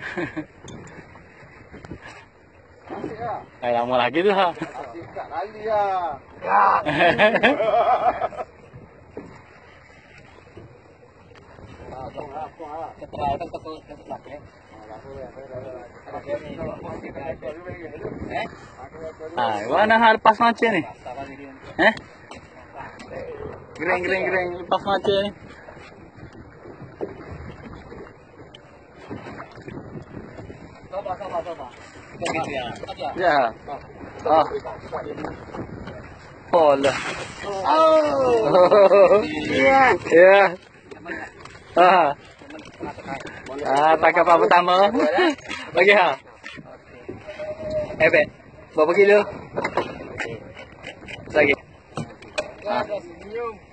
Lama lagi tu ha. Tak lali lah. Mana hal lepas macam ni? Gering lepas macam ni. Sabar. Ya. Pola. Ya. Tangkap apa pertama? Bagi ha. Bet. Berapa kilo? Lagi. Senyum.